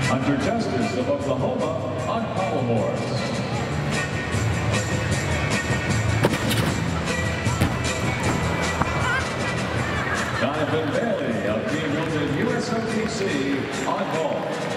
Hunter Justice of Oklahoma on pommel horse. Donovan Bailey of Team Hilton USOTC on ball.